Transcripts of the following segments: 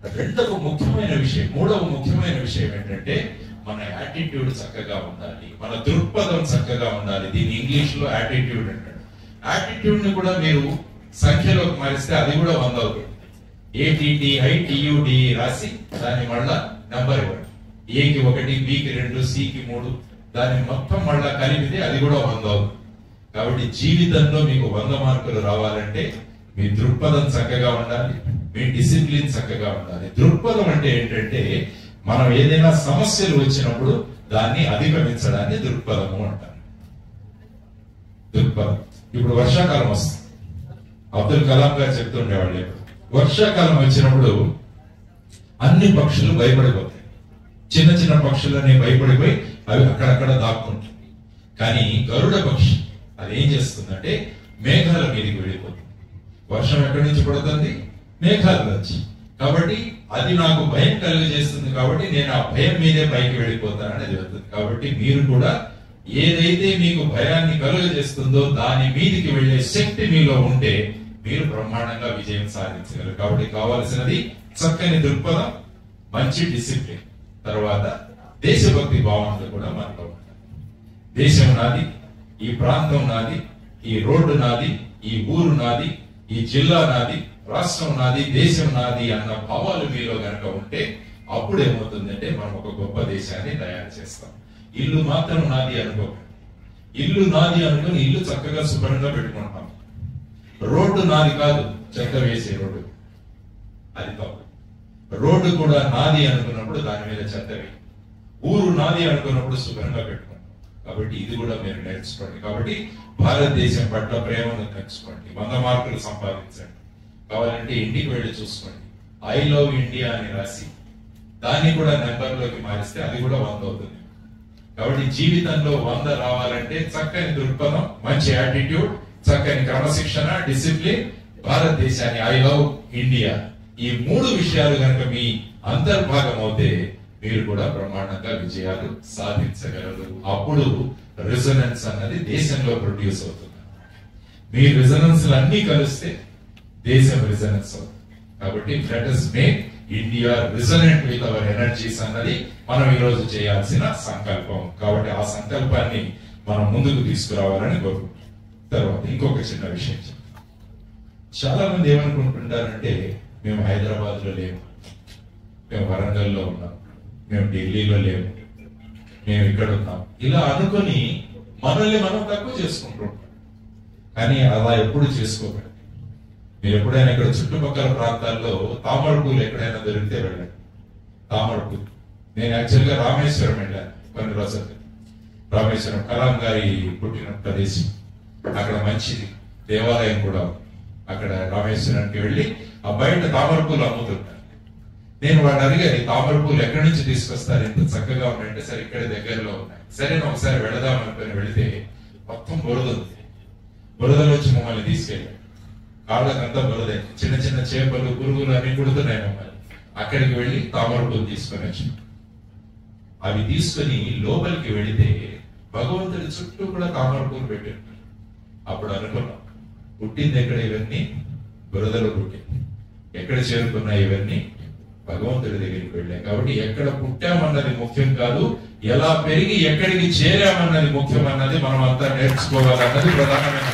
మూడవ ముఖ్యమైన విషయం ఏంటంటే మన యాటిట్యూడ్ చక్కగా ఉండాలి, మన దృక్పథం చక్కగా ఉండాలి. దీని ఇంగ్లీష్ లో యాటిట్యూడ్ అంటాడు. యాటిట్యూడ్ ని కూడా మీరు సంఖ్యలోకి మారిస్తే అది కూడా 100 అవుతుంది. ATTITUD రాసి దాన్ని మళ్ళా నెంబర్ ఇవ్వండి. ఏకి 1, బికి 2, సికి 3, దాన్ని మొత్తం మళ్ళా కలిపితే అది కూడా 100 అవుతుంది. కాబట్టి జీవితంలో మీకు 100 మార్కులు రావాలంటే మీ దృక్పథం చక్కగా ఉండాలి, మీ డిసిప్లిన్ చక్కగా ఉండాలి. దృక్పథం అంటే ఏంటంటే మనం ఏదైనా సమస్యలు వచ్చినప్పుడు దాన్ని అధిగమించడాన్ని దృక్పథము అంటారు. దృక్పథం. ఇప్పుడు వర్షాకాలం వస్తుంది. అబ్దుల్ కలాం గారు చెప్తుండేవాళ్ళు, వర్షాకాలం వచ్చినప్పుడు అన్ని పక్షులు భయపడిపోతాయి. చిన్న చిన్న పక్షులన్నీ భయపడిపోయి అవి అక్కడక్కడ దాక్కుంటాయి. కానీ గరుడ పక్షి అది ఏం చేస్తుందంటే మేఘాల మీదకి వెళ్ళిపోతుంది. వర్షం ఎక్కడి నుంచి పడుతుంది? మేఘాల నుంచి. కాబట్టి అది నాకు భయం కలుగజేస్తుంది, కాబట్టి నేను ఆ భయం మీదే పైకి వెళ్ళిపోతానని చెబుతుంది. కాబట్టి మీరు కూడా ఏదైతే మీకు భయాన్ని కలుగజేస్తుందో దాని మీదికి వెళ్లే శక్తి మీలో ఉంటే మీరు బ్రహ్మాండంగా విజయం సాధించగలరు. కాబట్టి కావాల్సినది చక్కని దృక్పథం, మంచి డిసిప్లిన్, తర్వాత దేశభక్తి భావనలు కూడా మనలో ఉంటాయి. దేశం నాది, ఈ ప్రాంతం నాది, ఈ రోడ్డు నాది, ఈ ఊరు నాది, ఈ జిల్లా నాది, రాష్ట్రం నాది, దేశం నాది అన్న భావాలు మీలో గనక ఉంటే అప్పుడు ఏమవుతుందంటే మనం ఒక గొప్ప దేశాన్ని తయారు చేస్తాం. ఇల్లు మాత్రం నాది అనుకోకండి. ఇల్లు నాది అనుకుని ఇల్లు చక్కగా శుభ్రంగా పెట్టుకుంటాం. రోడ్డు నాది కాదు, చెత్త వేసే రోడ్డు, అది తప్పు. రోడ్డు కూడా నాది అనుకున్నప్పుడు దాని మీద చెత్త వేయి. ఊరు నాది అనుకున్నప్పుడు శుభ్రంగా పెట్టుకుంటాం. కాబట్టి ఇది కూడా మీరు నేర్చుకోండి. కాబట్టి భారతదేశం పట్ల ప్రేమను నేర్చుకోండి. 100 మార్కులు సంపాదించండి. కావాలంటే ఇంటికి వెళ్ళి చూసుకోండి. ఐ లవ్ ఇండియా అని రాసి దాన్ని కూడా నెంబర్లోకి మారిస్తే అది కూడా 100 అవుతుంది. కాబట్టి జీవితంలో 100 రావాలంటే చక్కని దృక్పథం, మంచి యాటిట్యూడ్, చక్కని క్రమశిక్షణ, డిసిప్లిన్, భారతదేశాన్ని ఐ లవ్ ఇండియా, ఈ 3 విషయాలు కనుక మీ అంతర్భాగం అవుతే మీరు కూడా బ్రహ్మాండంగా విజయాలు సాధించగలరు. అప్పుడు రిజనెన్స్ అన్నది దేశంలో ప్రొడ్యూస్ అవుతుంది. మీ రిజనెన్స్ అన్ని కలిస్తే దేశం రిజనెన్స్ అవుతుంది. కాబట్టి let us make India resonant with our energies అన్నది మనం ఈ రోజు చేయాల్సిన సంకల్పం. కాబట్టి ఆ సంకల్పాన్ని మనం ముందుకు తీసుకురావాలని కోరుకుంటున్నాం. తర్వాత ఇంకొక చిన్న విషయం, చాలా మంది ఏమనుకుంటుంటారంటే మేము హైదరాబాద్ లో లేము, మేము వరంగల్లో ఉన్నాం, మేము ఢిల్లీలో లేము, మేము ఇక్కడ ఉన్నాం, ఇలా అనుకుని మనల్ని మనం తక్కువ చేసుకుంటుంటాం. కానీ అలా ఎప్పుడు చేసుకోకండి. మీరు ఎప్పుడైనా ఇక్కడ చుట్టుపక్కల ప్రాంతాల్లో తామర పూలు ఎక్కడైనా దొరికితే వెళ్ళండి. తామర పూలు, నేను యాక్చువల్గా రామేశ్వరం వెళ్ళాను కొన్ని రోజులు. రామేశ్వరం కలాం గారి పుట్టిన ప్రదేశం, అక్కడ మంచిది దేవాలయం కూడా. అక్కడ రామేశ్వరానికి వెళ్ళి ఆ బయట తామర పూలు అమ్ముతుంటారు. నేను వాడు అడిగాను, తామర పూలు ఎక్కడి నుంచి తీసుకొస్తారు, ఎంత చక్కగా ఉన్నాయంటే సరే ఇక్కడ దగ్గరలో ఉన్నాయి. సరే ఒకసారి వెళదాం అనుకుని వెళితే మొత్తం బురద ఉంది. బురదలో వచ్చి మమ్మల్ని తీసుకెళ్ళాడు. కాళ్ళకంతా బురదే, చిన్న చిన్న చేపలు, పురుగులు అన్ని కుడుతున్నాయి మమ్మల్ని. అక్కడికి వెళ్ళి తామర పూలు తీసుకొని వచ్చి అవి తీసుకొని లోపలికి వెళితే భగవంతుడి చుట్టూ కూడా తామర పూలు పెట్టారు. అప్పుడు అనుకున్నాం, పుట్టింది ఎక్కడ? ఇవన్నీ బురదలో పుట్టింది. ఎక్కడ చేరుకున్నాయి ఇవన్నీ? భగవంతుడి దగ్గరికి వెళ్ళాం. కాబట్టి ఎక్కడ పుట్టామన్నది ముఖ్యం కాదు, ఎలా పెరిగి ఎక్కడికి చేరామన్నది ముఖ్యం అన్నది మనం అంతా నేర్చుకోవాలన్నది ప్రధానమైన.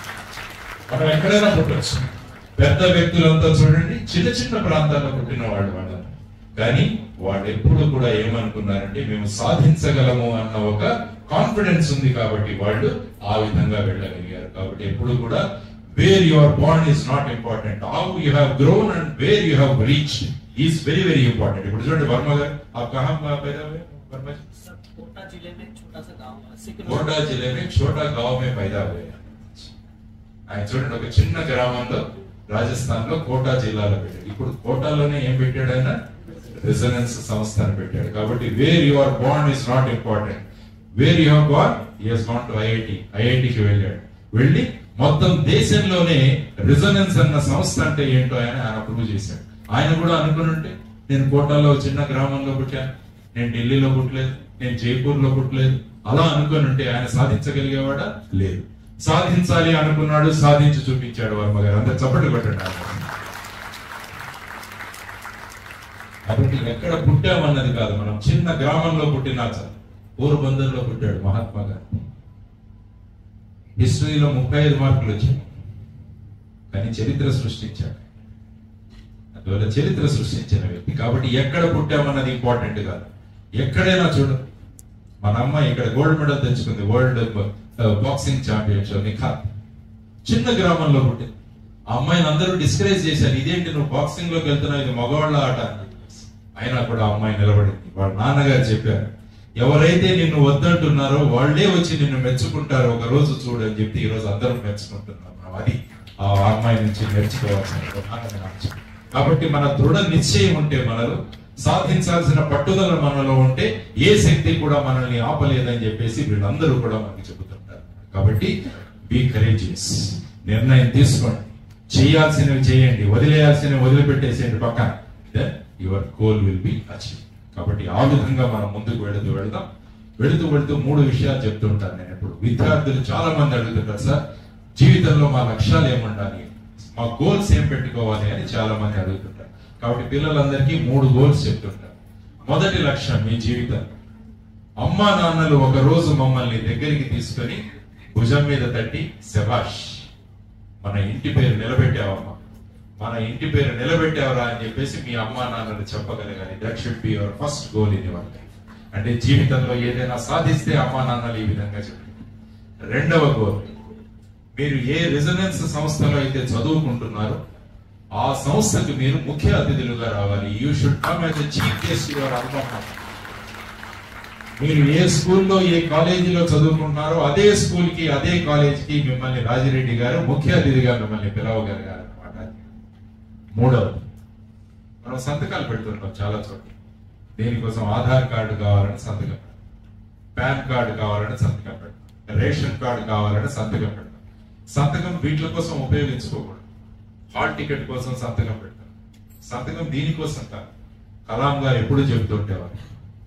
మనం ఎక్కడైనా పుట్టచ్చు. పెద్ద వ్యక్తులంతా చూడండి చిన్న చిన్న ప్రాంతాల్లో పుట్టిన వాళ్ళు కానీ వాళ్ళు ఎప్పుడు కూడా ఏమనుకున్నారంటే మేము సాధించగలము అన్న ఒక కాన్ఫిడెన్స్ ఉంది కాబట్టి వాళ్ళు ఆ విధంగా వెళ్ళగలిగారు. కాబట్టి ఎప్పుడు కూడా where you are born is not important, how you have grown and where you have reached is very very important. ఇప్పుడు చూడండి వర్మ గారు, आप कहां पैदा हुए? वर्मा जी कोटा जिले में छोटा सा गांव है, कोटा जिले में छोटा गांव में पैदा हुए. ఆయన చూడండి ఒక చిన్న గ్రామంలో రాజస్థాన్ లో కోటా జిల్లాలో పెట్టాడు. ఇప్పుడు కోటాలోనే ఏం పెట్టాడు ఆయన? రెజనెన్స్ సంస్థను పెట్టాడు. కాబట్టి where you are born is not important, where you have gone he has gone to ఐఐటికి వెళ్ళాడు. వెళ్ళి మొత్తం దేశంలోనే రెజనెన్స్ అన్న సంస్థ అంటే ఏంటో ఆయన ప్రూవ్ చేశాడు. ఆయన కూడా అనుకుని ఉంటే నేను కోటాలో చిన్న గ్రామంలో పుట్టాను, నేను ఢిల్లీలో పుట్టలేదు, నేను జైపూర్ లో పుట్టలేదు, అలా అనుకుని ఉంటే ఆయన సాధించగలిగేవాడా? లేదు. సాధించాలి అనుకున్నాడు, సాధించి చూపించాడు వర్మ గారు. అంత చప్పట్లు కొట్టండి. కాబట్టి ఎక్కడ పుట్టామన్నది కాదు, మనం చిన్న గ్రామంలో పుట్టినా చాలు. పోర్బందర్లో పుట్టాడు మహాత్మా గాంధీ. హిస్టరీలో 35 మార్కులు వచ్చాయి, కానీ చరిత్ర సృష్టించాడు. అందువల్ల చరిత్ర సృష్టించిన వ్యక్తి. కాబట్టి ఎక్కడ పుట్టామన్నది ఇంపార్టెంట్ కాదు. ఎక్కడైనా చూడు, మన అమ్మ ఇక్కడ గోల్డ్ మెడల్ తెచ్చుకుంది వరల్డ్ బాక్సింగ్ ఛాంపియన్షిప్ నిఖాత్. చిన్న గ్రామంలో పుట్టింది. ఆ అమ్మాయిని అందరూ డిస్కరేజ్ చేశారు, ఇదేంటి నువ్వు బాక్సింగ్ లోకి వెళ్తున్నావు, ఇది మగవాళ్ళ ఆట అని చెప్పేసి. అయినా కూడా ఆ అమ్మాయి నిలబడింది. వాళ్ళ నాన్నగారు చెప్పారు, ఎవరైతే నిన్ను వద్దంటున్నారో వాళ్ళే వచ్చి నిన్ను మెచ్చుకుంటారు, ఒక రోజు చూడని చెప్పి ఈ రోజు అందరూ మెచ్చుకుంటున్నాం. అది ఆ అమ్మాయి నుంచి నేర్చుకోవాల్సిన ప్రధానమైన అంశం. కాబట్టి మన దృఢ నిశ్చయం ఉంటే, మనలో సాధించాల్సిన పట్టుదల మనలో ఉంటే ఏ శక్తి కూడా మనల్ని ఆపలేదని చెప్పేసి వీళ్ళందరూ కూడా మనకి చెబుతుంటారు. కాబట్టి బీ కరేజియస్, నిర్ణయం తీసుకోండి, చేయాల్సినవి చేయండి, వదిలేయాల్సినవి వదిలిపెట్టేసేయండి పక్కన. Then your goal will be achieve. కాబట్టి ఆ విధంగా మనం ముందుకు వెళదాం. వెళుతూ 3 విషయాలు చెప్తుంటాను నేను ఎప్పుడు. విద్యార్థులు చాలా మంది అడుగుతుంటారు, సార్ జీవితంలో మా లక్ష్యాలు ఏముండాలి, మా గోల్స్ ఏం పెట్టుకోవాలి అని చాలా మంది అడుగుతుంటారు. కాబట్టి పిల్లలందరికీ 3 గోల్స్ చెప్తుంటారు. మొదటి లక్ష్యం, మీ జీవితం అమ్మా నాన్నలు ఒక రోజు మమ్మల్ని దగ్గరికి తీసుకొని భుజం మీద తట్టి, శభాష్ మన ఇంటి పేరు నిలబెట్టావమ్మా, మన ఇంటి పేరు నిలబెట్టావరా అని చెప్పేసి మీ అమ్మా నాన్నలు చెప్పగలగాలి. That should be your first goal in your life. అంటే జీవితంలో ఏదైనా సాధిస్తే అమ్మా నాన్నలు ఈ విధంగా చెప్పారు. రెండవ గోల్, మీరు ఏ రెసిడెన్స్ సంస్థలో అయితే చదువుకుంటున్నారో ఆ సంస్థకు మీరు ముఖ్య అతిథులుగా రావాలి. You should come as a chief guest your alma mater. మీరు ఏ స్కూల్లో ఏ కాలేజీలో చదువుకుంటున్నారో అదే స్కూల్ కి అదే కాలేజ్ కి మిమ్మల్ని రాజిరెడ్డి గారు ముఖ్య అతిథిగా మిమ్మల్ని పిలవగలిగారు అనమాట. మూడవది, మనం సంతకాలు పెడుతుంటాం చాలా చోట్ల. దేనికోసం? ఆధార్ కార్డు కావాలని సంతకం పెడతాం, పాన్ కార్డు కావాలని సంతకం పెడతాం, రేషన్ కార్డు కావాలని సంతకం పెడతాం. సంతకం వీటి కోసం ఉపయోగించుకోకూడదు. హాల్ టికెట్ కోసం సంతకం పెడతాం. సంతకం దీనికోసం కాదు. కలాం గారు ఎప్పుడు చెబుతుంటేవారు,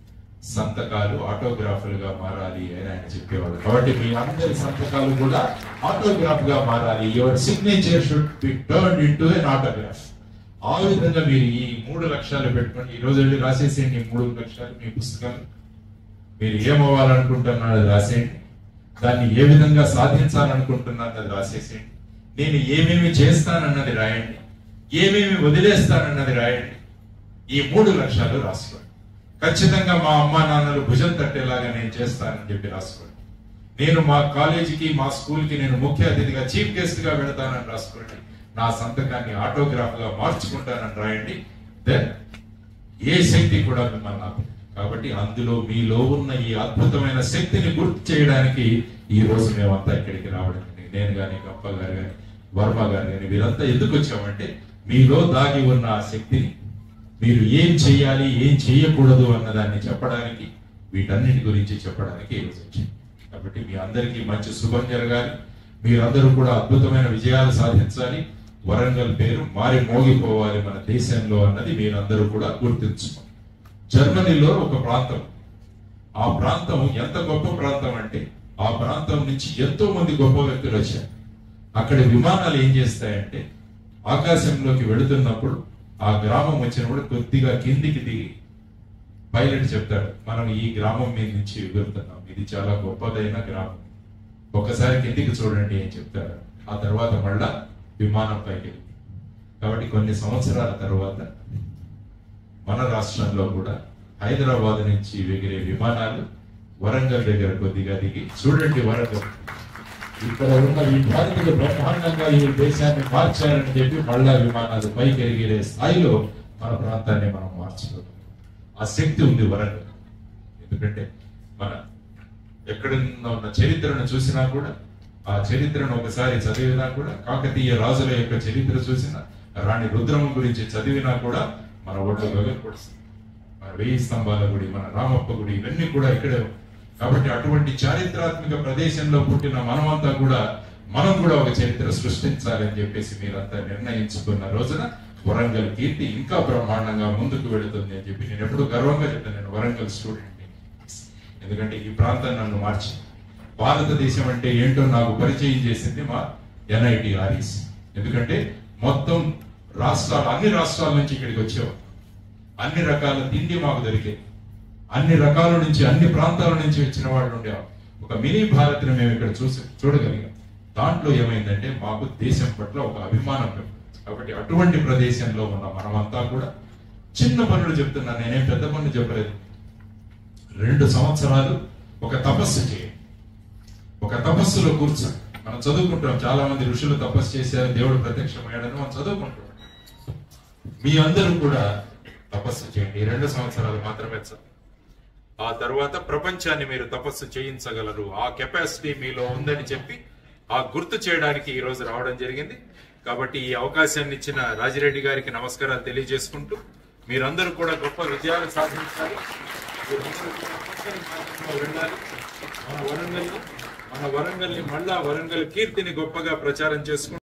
సంతకాలు ఆటోగ్రాఫ్లుగా మారాలి అని ఆయన చెప్పేవాడు. కాబట్టి మీ అందరి సంతకాలు కూడా ఆటోగ్రాఫ్ గా మారాలి. Your signature should be turned into an autograph. ఆ విధంగా మీరు ఈ 3 లక్ష్యాలు పెట్టుకొని ఈ రోజు వెళ్ళి రాసేసేయండి. 3 లక్ష్యాలు మీ పుస్తకాలు. మీరు ఏమవ్వాలనుకుంటున్నారో రాసేయండి, దాన్ని ఏ విధంగా సాధించాలనుకుంటున్నారు అది రాసేసేయండి. నేను ఏమేమి చేస్తానన్నది రాయండి, ఏమేమి వదిలేస్తానన్నది రాయండి. ఈ 3 లక్ష్యాలు రాసుకోండి. ఖచ్చితంగా మా అమ్మా నాన్నలు భుజం తట్టేలాగా నేను చేస్తానని చెప్పి రాసుకోండి. నేను మా కాలేజీకి మా స్కూల్ కి నేను ముఖ్య అతిథిగా చీఫ్ గెస్ట్ గా వెళతానని రాసుకోండి. నా సంతకాన్ని ఆటోగ్రాఫ్ గా మార్చుకుంటానని రాయండి. దెన్ ఏ శక్తి కూడా మిమ్మల్ని ఆపదు. కాబట్టి అందులో మీలో ఉన్న ఈ అద్భుతమైన శక్తిని గుర్తు చేయడానికి ఈ రోజు మేమంతా ఇక్కడికి రావడం, నేను గాని గంప గారు గాని వర్మ గారు గాని వీరంతా ఎందుకు వచ్చామంటే మీలో దాగి ఉన్న ఆ శక్తిని మీరు ఏం చేయాలి ఏం చేయకూడదు అన్నదాన్ని చెప్పడానికి, వీటన్నిటి గురించి చెప్పడానికి ఈ రోజు వచ్చింది. కాబట్టి మీ అందరికీ మంచి శుభం జరగాలి. మీరందరూ కూడా అద్భుతమైన విజయాలు సాధించాలి. వరంగల్ పేరు మారి మోగిపోవాలి మన దేశంలో అన్నది మీరందరూ కూడా గుర్తుంచుకోండి. జర్మనీలో ఒక ప్రాంతం, ఆ ప్రాంతం ఎంత గొప్ప ప్రాంతం అంటే ఆ ప్రాంతం నుంచి ఎంతో మంది గొప్ప వ్యక్తులు వచ్చారు. అక్కడ విమానాలు ఏం చేస్తాయంటే ఆకాశంలోకి వెళుతున్నప్పుడు ఆ గ్రామం వచ్చినప్పుడు కొద్దిగా కిందికి దిగి పైలట్ చెప్తాడు, మనం ఈ గ్రామం మీద నుంచి ఎగురుతున్నాం, ఇది చాలా గొప్పదైన గ్రామం, ఒకసారి కిందికి చూడండి అని చెప్తారు. ఆ తర్వాత మళ్ళా విమానం పైకి వెళ్ళి. కాబట్టి కొన్ని సంవత్సరాల తర్వాత మన రాష్ట్రంలో కూడా హైదరాబాద్ నుంచి ఎగిరే విమానాలు వరంగల్ దగ్గర కొద్దిగా దిగి చూడండి, వరంగల్ ఇక్కడ ఉన్న విద్యార్థులు బ్రహ్మాండంగా ఈ దేశాన్ని మార్చారని చెప్పి మళ్ళా విమానాలు పైకి ఎగిరే స్థాయిలో మన ప్రాంతాన్ని మనం మార్చుకోవాలి. ఆ శక్తి ఉంది వరంగల్. ఎందుకంటే మన ఎక్కడున్న ఉన్న చరిత్రను చూసినా కూడా, ఆ చరిత్రను ఒకసారి చదివినా కూడా, కాకతీయ రాజుల యొక్క చరిత్ర చూసినా, రాణి రుద్రమ గురించి చదివినా కూడా మన ఒళ్ళు గగనపడుతుంది. మన 1000 స్తంభాల గుడి, మన రామప్ప గుడి, ఇవన్నీ కూడా ఇక్కడే. కాబట్టి అటువంటి చారిత్రాత్మక ప్రదేశంలో పుట్టిన మనమంతా కూడా మనం కూడా ఒక చరిత్ర సృష్టించాలని చెప్పేసి మీరంతా నిర్ణయించుకున్న రోజున వరంగల్ కీర్తి ఇంకా బ్రహ్మాండంగా ముందుకు వెళుతుంది అని చెప్పి నేను ఎప్పుడు గర్వంగా చెప్తాను. నేను వరంగల్ స్టూడెంట్, ఎందుకంటే ఈ ప్రాంతం నన్ను మార్చి భారతదేశం అంటే ఏంటో నాకు పరిచయం చేసింది మా ఎన్ఐటి ఆర్ఈసి. ఎందుకంటే మొత్తం రాష్ట్రాలు, అన్ని రాష్ట్రాల నుంచి ఇక్కడికి వచ్చేవారు. అన్ని రకాల తిండి మాకు దొరికేది. అన్ని రకాల నుంచి, అన్ని ప్రాంతాల నుంచి వచ్చిన వాళ్ళు ఉండేవారు. ఒక మినీ భారత్ని మేము ఇక్కడ చూడగలిగాం. దాంట్లో ఏమైందంటే మాకు దేశం పట్ల ఒక అభిమానం. కాబట్టి అటువంటి ప్రదేశంలో ఉన్న మనమంతా కూడా చిన్న పనులు చెప్తున్నాను, నేనేం పెద్ద పనులు చెప్పలేదు. 2 సంవత్సరాలు ఒక తపస్సు చేయండి. ఒక తపస్సులో కూర్చొని మనం చదువుకుంటాం, చాలా మంది ఋషులు తపస్సు చేశారు, దేవుడు ప్రత్యక్షమయ్యాడని మనం చదువుకుంటాం. మీ అందరూ కూడా తపస్సు చేయండి. 2 సంవత్సరాలు మాత్రమే చాలు. ఆ తర్వాత ప్రపంచాన్ని మీరు తపస్సు చేయించగలరు. ఆ కెపాసిటీ మీలో ఉందని చెప్పి ఆ గుర్తు చేయడానికి ఈ రోజు రావడం జరిగింది. కాబట్టి ఈ అవకాశాన్ని ఇచ్చిన రాజిరెడ్డి గారికి నమస్కారాలు తెలియజేసుకుంటూ, మీరందరూ కూడా గొప్ప విజయాలు సాధించాలి. వెళ్ళాలి. మన వరంగల్ని మళ్ళా వరంగల్ కీర్తిని గొప్పగా ప్రచారం చేసుకుంటూ